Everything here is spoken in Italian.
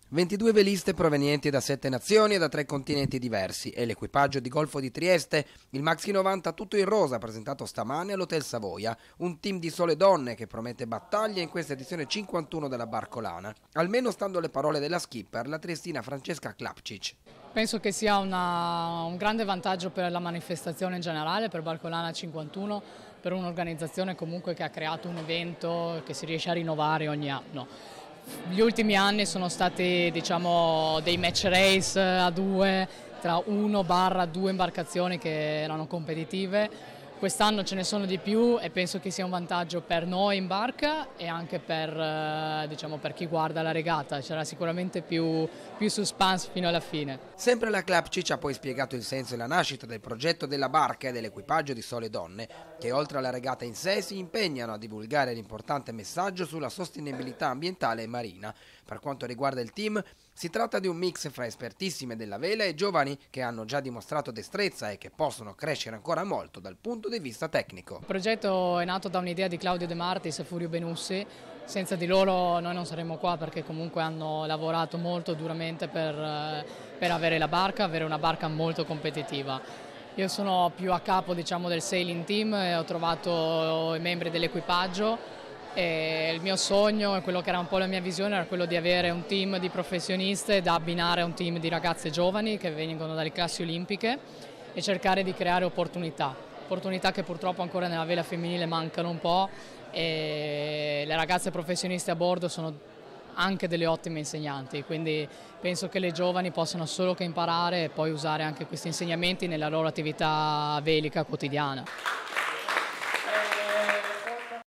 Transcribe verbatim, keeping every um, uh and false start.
ventidue veliste provenienti da sette nazioni e da tre continenti diversi e l'equipaggio di Golfo di Trieste, il Maxi novanta tutto in rosa presentato stamane all'Hotel Savoia, un team di sole donne che promette battaglie in questa edizione cinquantuno della Barcolana, almeno stando alle parole della skipper, la triestina Francesca Klapčić. Penso che sia una, un grande vantaggio per la manifestazione in generale, per Barcolana cinquantuno, per un'organizzazione comunque che ha creato un evento che si riesce a rinnovare ogni anno. Gli ultimi anni sono stati, diciamo, dei match race a due tra uno barra due imbarcazioni che erano competitive. Quest'anno ce ne sono di più e penso che sia un vantaggio per noi in barca e anche per, diciamo, per chi guarda la regata. C'era sicuramente più, più suspense fino alla fine. Sempre la Klapčić ha poi spiegato il senso e la nascita del progetto della barca e dell'equipaggio di Sole Donne, che oltre alla regata in sé si impegnano a divulgare l'importante messaggio sulla sostenibilità ambientale e marina. Per quanto riguarda il team, si tratta di un mix fra espertissime della vela e giovani che hanno già dimostrato destrezza e che possono crescere ancora molto dal punto di vista tecnico. Il progetto è nato da un'idea di Claudio De Martis e Furio Benussi. Senza di loro noi non saremmo qua perché comunque hanno lavorato molto duramente per, per avere la barca, avere una barca molto competitiva. Io sono più a capo, diciamo, del sailing team e ho trovato i membri dell'equipaggio. E il mio sogno e quello che era un po' la mia visione era quello di avere un team di professioniste da abbinare a un team di ragazze giovani che vengono dalle classi olimpiche e cercare di creare opportunità, opportunità che purtroppo ancora nella vela femminile mancano un po' e le ragazze professioniste a bordo sono anche delle ottime insegnanti, quindi penso che le giovani possano solo che imparare e poi usare anche questi insegnamenti nella loro attività velica quotidiana.